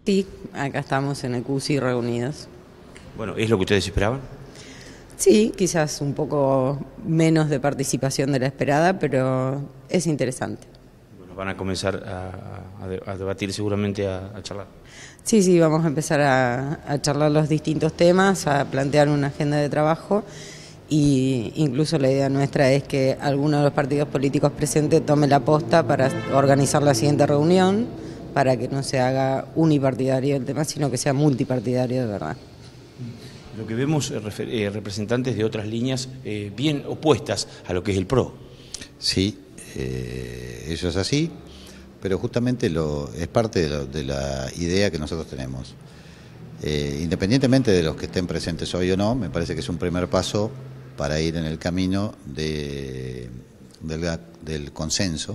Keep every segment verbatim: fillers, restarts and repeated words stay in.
Sí, acá estamos en el C U S I reunidos. Bueno, ¿es lo que ustedes esperaban? Sí, quizás un poco menos de participación de la esperada, pero es interesante. Bueno, van a comenzar a, a de- a debatir seguramente, a, a charlar. Sí, sí, vamos a empezar a, a charlar los distintos temas, a plantear una agenda de trabajo y incluso la idea nuestra es que alguno de los partidos políticos presentes tome la posta para organizar la siguiente reunión, para que no se haga unipartidario el tema, sino que sea multipartidario de verdad. Lo que vemos eh, refer- eh, representantes de otras líneas eh, bien opuestas a lo que es el P R O. Sí, eh, eso es así, pero justamente lo, es parte de, lo- de la idea que nosotros tenemos. Eh, independientemente de los que estén presentes hoy o no, me parece que es un primer paso para ir en el camino de, del, del consenso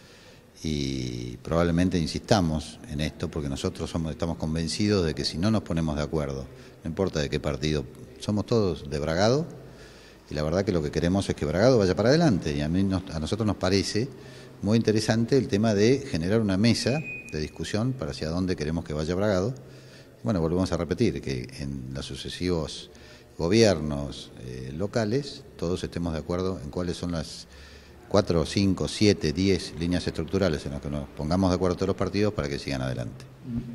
y probablemente insistamos en esto porque nosotros somos, estamos convencidos de que si no nos ponemos de acuerdo, no importa de qué partido, somos todos de Bragado y la verdad que lo que queremos es que Bragado vaya para adelante y a, mí nos, a nosotros nos parece muy interesante el tema de generar una mesa de discusión para hacia dónde queremos que vaya Bragado. Bueno, volvemos a repetir que en los sucesivos gobiernos eh, locales todos estemos de acuerdo en cuáles son las cuatro, cinco, siete, diez líneas estructurales en las que nos pongamos de acuerdo todos los partidos para que sigan adelante.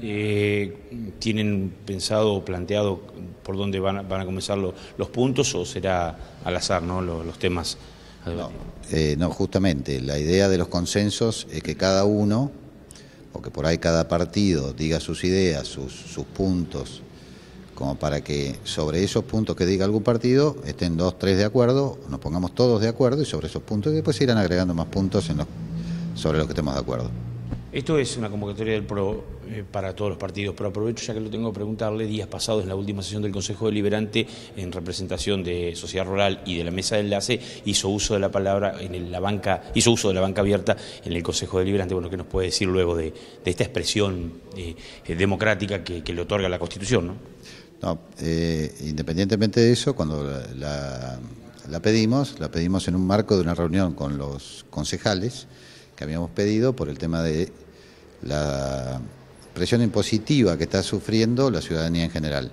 Eh, ¿Tienen pensado o planteado por dónde van a, van a comenzar lo- los puntos o será al azar, ¿no? los, los temas a No, debatir? eh, no, justamente la idea de los consensos es que cada uno, o que por ahí cada partido diga sus ideas, sus, sus puntos, como para que sobre esos puntos que diga algún partido estén dos, tres de acuerdo, nos pongamos todos de acuerdo y sobre esos puntos y después se irán agregando más puntos en los, sobre los que estemos de acuerdo. Esto es una convocatoria del P R O eh, para todos los partidos, pero aprovecho ya que lo tengo que preguntarle, días pasados en la última sesión del Consejo Deliberante, en representación de Sociedad Rural y de la Mesa de Enlace, hizo uso de la palabra, en el- la banca, hizo uso de la banca abierta en el Consejo Deliberante. Bueno, ¿qué nos puede decir luego de, de esta expresión eh, eh, democrática que, que le otorga la Constitución, ¿no? No, eh, independientemente de eso, cuando la, la, la pedimos, la pedimos en un marco de una reunión con los concejales que habíamos pedido por el tema de la presión impositiva que está sufriendo la ciudadanía en general.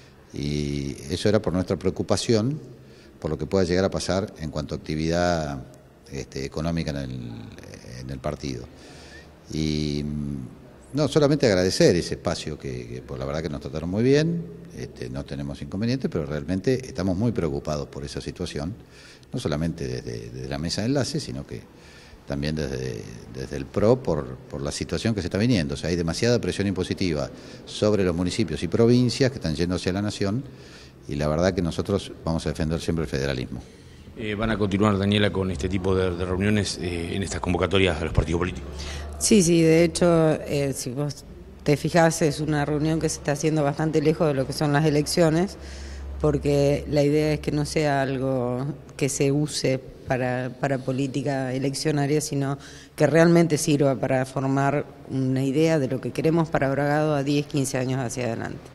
Y eso era por nuestra preocupación por lo que pueda llegar a pasar en cuanto a actividad este, económica en el, en el partido. Y no, solamente agradecer ese espacio que, que por la verdad que nos trataron muy bien, este, no tenemos inconvenientes, pero realmente estamos muy preocupados por esa situación, no solamente desde, desde la mesa de enlace, sino que también desde, desde el P R O por, por la situación que se está viniendo. O sea, hay demasiada presión impositiva sobre los municipios y provincias que están yendo hacia la nación y la verdad que nosotros vamos a defender siempre el federalismo. Eh, ¿Van a continuar, Daniela, con este tipo de, de reuniones eh, en estas convocatorias a los partidos políticos? Sí, sí, de hecho, eh, si vos te fijás, es una reunión que se está haciendo bastante lejos de lo que son las elecciones, porque la idea es que no sea algo que se use para, para política eleccionaria, sino que realmente sirva para formar una idea de lo que queremos para Bragado a diez, quince años hacia adelante.